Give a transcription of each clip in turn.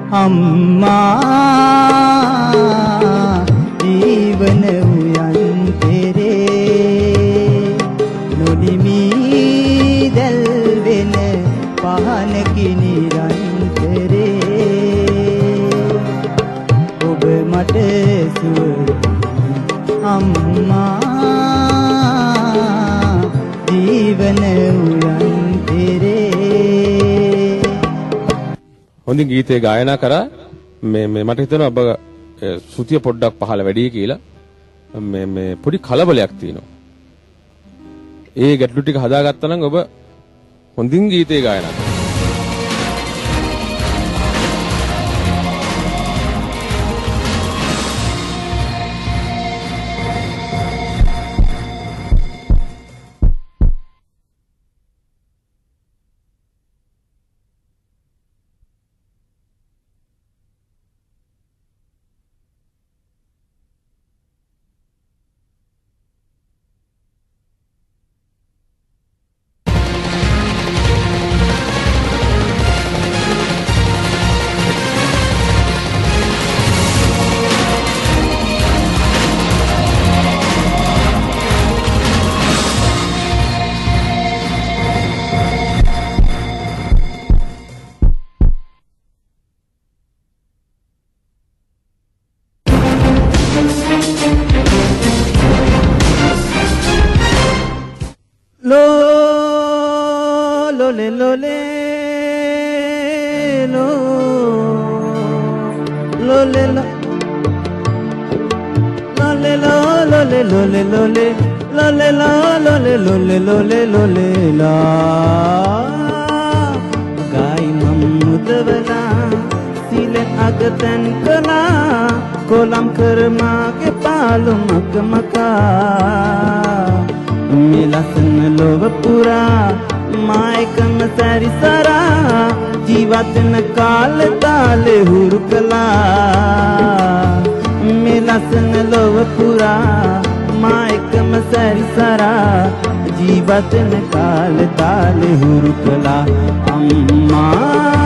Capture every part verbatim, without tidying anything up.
අම්මා ජීවන උයන් පෙරේ නොනිමි දැල් වෙන පහනකි නිරන්තරේ ඔබ මට සුව අම්මා ජීවන උයන් පෙරේ. හොඳින් ගීතේ ගායනා කරා. මේ මේ මට හිතෙනවා ඔබ සුතිය පොඩ්ඩක් පහළ වැඩි කියලා. මේ මේ පොඩි කලබලයක් තියෙනවා. ඒ ගැටලු ටික හදාගත්තා නම් ඔබ හොඳින් ගීතේ ගායනා කරා. जीवतन काल ताल हुरुकला अम्मा.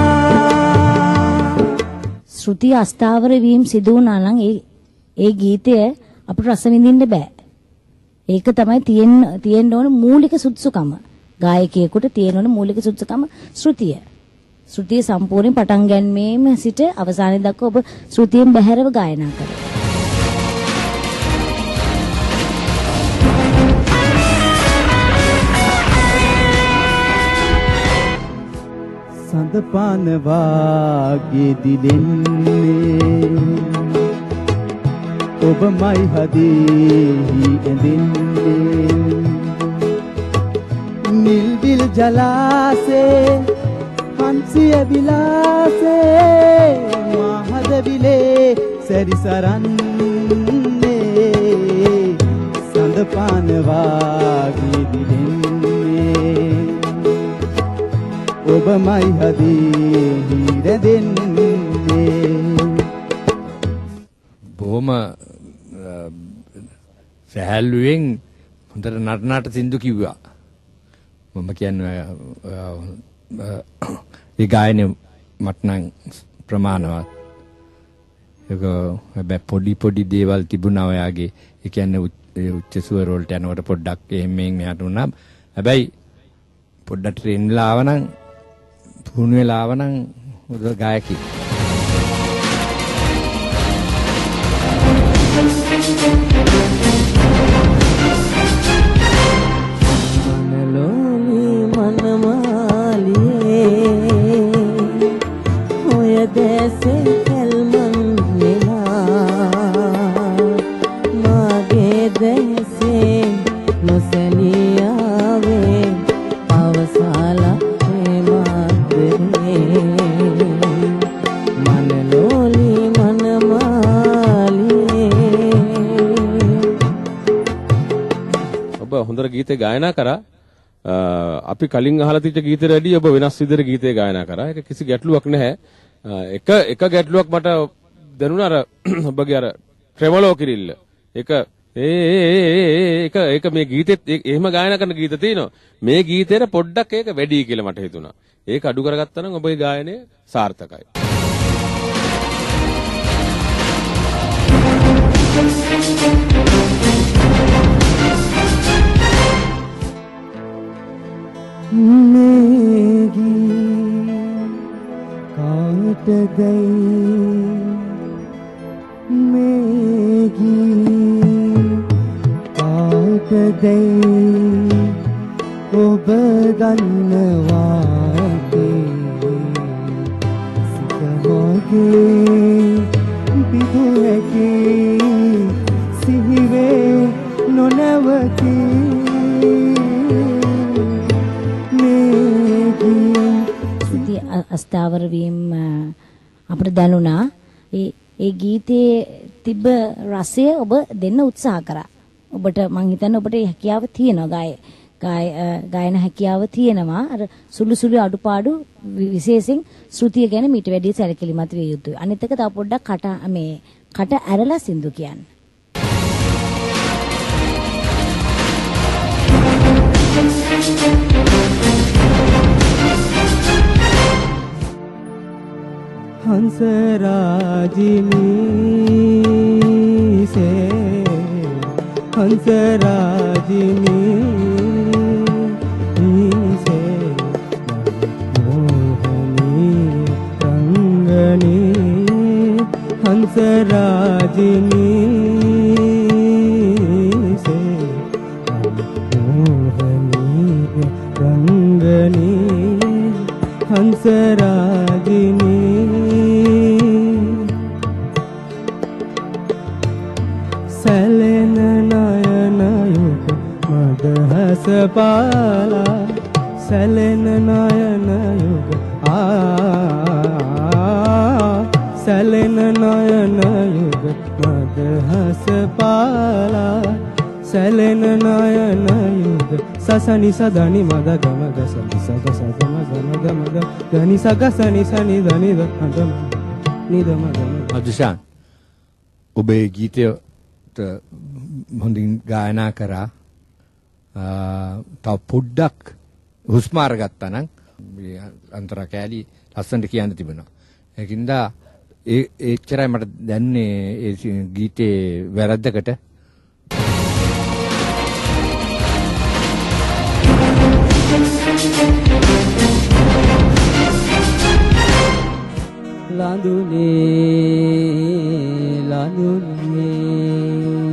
ශ්‍රුති අස්ථාවර වීම සිදු වුණා නම් ඒ ඒ ගීතය අපිට රස විඳින්න බෑ. ඒක තමයි තියෙන්න තියෙන්න ඕන මූලික සුදුසුකම. ගායකයෙකුට තියෙන ඕන මූලික සුදුසුකම ශ්‍රුතිය. ශ්‍රුතිය සම්පූර්ණ පටන් ගැනීමෙම සිට අවසානයේ දක්වා ඔබ ශ්‍රුතියෙන් බැහැරව ගායනා කරනවා. සඳපාන වාගේ දිලෙන්නේ ඔබමයි හදේහි ඇඳෙන්නේ නිල් දිල් ජලාසේ හංසිය විලාසේ මහද විලේ සැරිසරන්නේ සඳපාන වාගේ දිලෙන්නේ ඔබමයි හදේහි රැඳෙන්නේ. බොහොම සහැල්ලුවෙන් හොඳට නටනට සින්දු කිව්වා. මම කියන්නේ ඒ ගායනේ මට නම් ප්‍රමාණවත්. ඒක හැබැයි පොඩි පොඩි දේවල් තිබුණා ඔයාගේ. ඒ කියන්නේ උච්ච ස්වර වලට යනකොට පොඩ්ඩක් එහෙම මෙහෙට උනා. හැබැයි පොඩ්ඩක් ට්‍රේන් වෙලා ආවනම් පුහුණු වෙලා ආවනම් හොඳ ගායකයෙක්. මනලෝනි මනමාලියේ ඔය දැසේ කල්මන් නෙලා මාගේ දැසේ නොසැලියාවේ අවසාලා හොඳට ගීතේ ගායනා කරා. අපි කලින් අහලා තිබ්බ ගීතේට වැඩිය ඔබ වෙනස් විදිහට ගීතේ ගායනා කරා. ඒක කිසි ගැටලුවක් නැහැ. එක එක ගැටලුවක් මට දැනුණා අර ඔබගේ අර ට්‍රෙමලෝ කිරිල්ල. ඒක ඒ ඒක ඒක මේ ගීතෙත් එහෙම ගායනා කරන ගීත තියෙනවා. මේ ගීතේට පොඩ්ඩක් ඒක වැඩි කියලා මට හිතුණා. ඒක අඩු කරගත්තා නම් ඔබේ ගායනය සාර්ථකයි. අස්ථාවර වීම අපිට දැනුණා. ඒ ඒ ගීතයේ තිබ්බ රසය ඔබ දෙන්න උත්සාහ කරා. ඔබට මං හිතන්නේ ඔබට හැකියාව තියෙනවා ගාය ගාය ගායන හැකියාව තියෙනවා. අර සුළු සුළු අඩුපාඩු විශේෂයෙන් ශ්‍රුතිය ගැන මීට වැඩි සැලකිලිමත් විය යුතුයි. අනිත් එක තව පොඩ්ඩක් කට මේ කට ඇරලා සින්දු කියන්න. हंस राजिनी से हंस राजिनी से मोहनी रंगनी हंस राजिनी से मोहनी रंगनी हंस राजिनी पाला सलन नयन युग आ सलन नयन युग मदहस पाला सलन नयन युग ससनि सदनि मद गम गस सग सगम गम गम ग धनि सग सनि सनि धनि द नि द म गम අදුෂාන් ඔබේ ගීතය හොඳින් ගායනා කරා. තව පොඩ්ඩක් හුස්ම අරගත්තා නම් අන්තරා කෑලි ලස්සනට කියන්න තිබුණා. ඒකින්ද ඒ එච්චරයි මට දැනුනේ ඒ ගීතේ වැරද්දකට. ලඳුනේ ලඳුනේ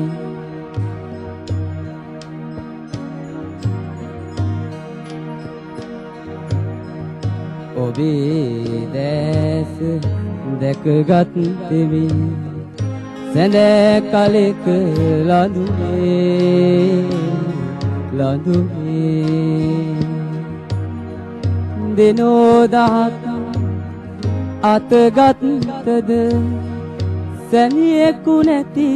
ඔබේ දැස දැකගත් දෙමි සැඳ කලෙක ලඳුනේ ලඳුනේ දිනෝ දහක් අතගත්ද සැමියෙකු නැති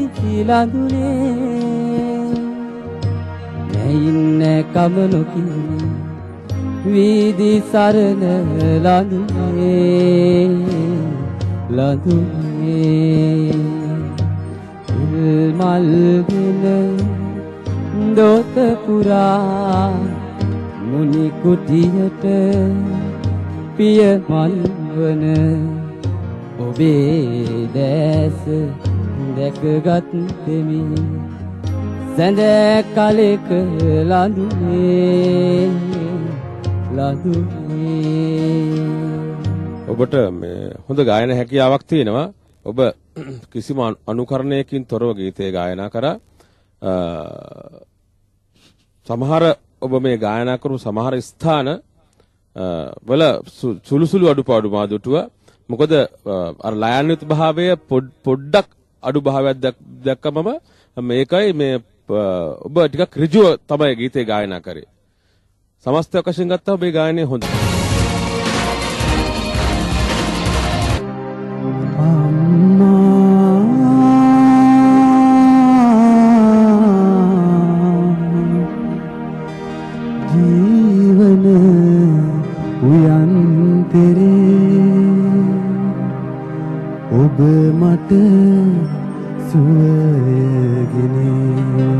ලඳුනේ නැයින්න කම නොකියන වීදි සරණ ලඳුනේ ලඳුනේ මල්ගෙන දොත පුරා මුනි කුටියට පිය මල්වන ඔබේ දැස දැකගත් දෙමි සැඳ කලෙක ලඳුනේ ඔබට මේ හොඳ ගායන හැකියාවක් තියෙනවා. ඔබ කිසිම අනුකරණයකින් තොරව ගීතය ගායනා කරා. සමහර ඔබ මේ ගායනා කරු සමහර ස්ථාන වල සුළු සුළු අඩුපාඩු මා දුටුවා. මොකද අර ලයන්විත භාවය පොඩ්ඩක් අඩු භාවයක් දැක්කමම මේකයි මේ ඔබ ටිකක් ඍජුව තමයි ගීතේ ගායනා කරේ. සමස්ත වශයෙන් ගත්තා ඔබේ ගායනය හොඳයි. ජීවන උයන් පෙරේ ඔබ මට සුවයගෙන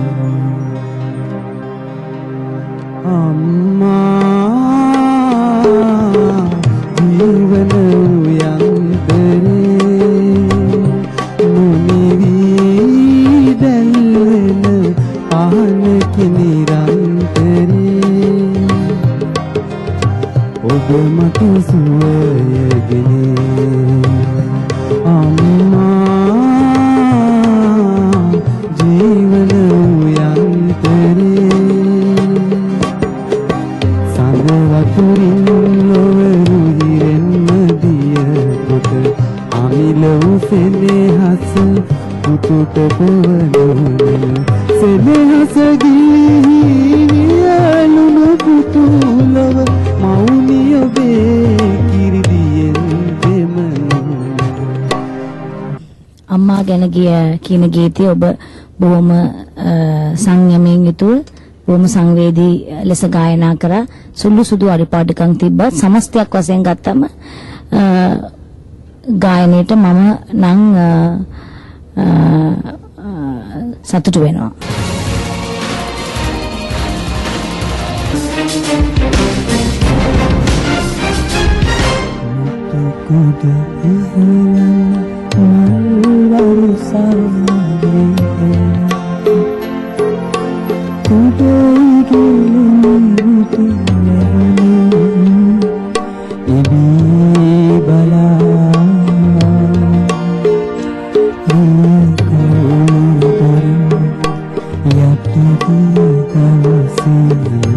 අම්මා සුවයගෙන අම්මා ජීවන උයන්තරේ සඳ වතුරින් නොවරු හිරෙන්ම දිය කොට අමිල උසෙනෙහස පුතුට පවනු සෙනෙහස ගිලි වියලුණු පුතුලව මෞනිය වේ කිරිදියෙන් දෙමනු අම්මා ගැන ගිය කියන ගීතය ඔබ බොහොම සංයමයෙන් යුතුව බොහොම සංවේදී ලෙස ගායනා කරා. සුළු සුදු අඩිපාඩුකම් තිබ්බත් සමස්තයක් වශයෙන් ගත්තම ගායනයේට මම නම් සතුටු වෙනවා. කුඩ ඉහළම මල්වරු සමගේ කුඩ ඉගෙනුතු නැහුණේ ඉබී බලා රේකෝදර යටදී දවසේ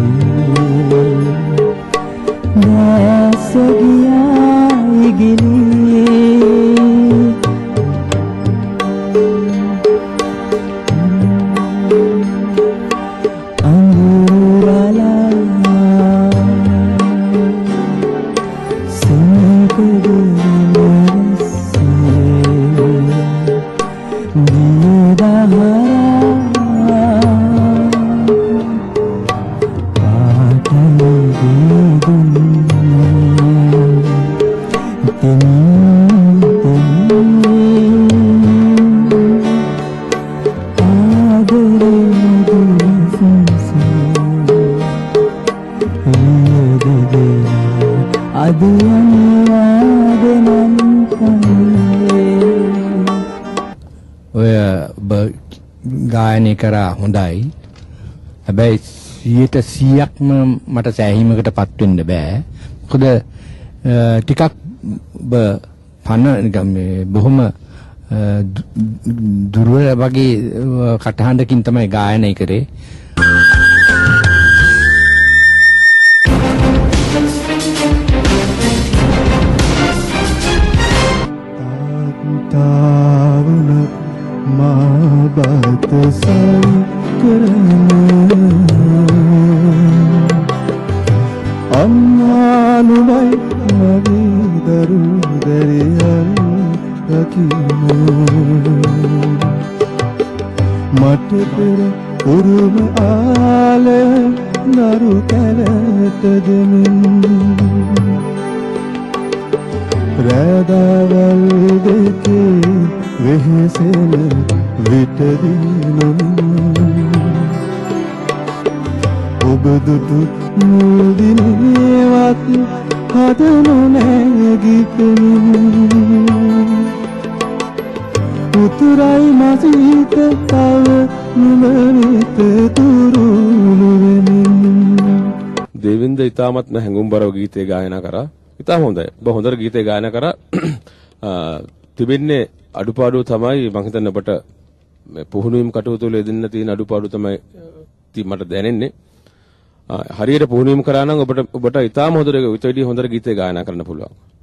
දැසගියා ඉගෙනියේ ගායනය කරා හොඳයි. හැබැයි සියයට සීයක්ම මට සෑහීමකටපත් වෙන්න බෑ. මොකද ටිකක් පන මේ බොහොම දුර්වල වගේ කටහඬකින් තමයි ගායනය කරේ. बात सारी करना अम्मानुबाई मगी दरू दरियान रखीना मट पर उर्म आले नरु करत दमिन रादावल देखे වෙහෙසෙන විටදීනු ඔබ දුටු මුදිනේවත් හදනු නැගිටමින් උතුරයි මසිත තව නුඹනිත තුරුළු වෙමින් දේවින්ද ඉතාමත්ම හැඟුම්බරව ගීතය ගායනා කරා. ඉතාම හොඳයි. ඔබ හොඳට ගීතය ගායනා කරා. තිබෙන්නේ අඩුපාඩුව තමයි මම හිතන්නේ ඔබට පුහුණුවීම් කටයුතු වල යෙදෙන්න තියෙන අඩුපාඩුව තමයි මට දැනෙන්නේ. හරියට පුහුණුවීම් කරා නම් ඔබට ඔබට ඉතාම හොඳට ඊට වඩා හොඳට ගීතය ගායනා කරන්න පුළුවන්.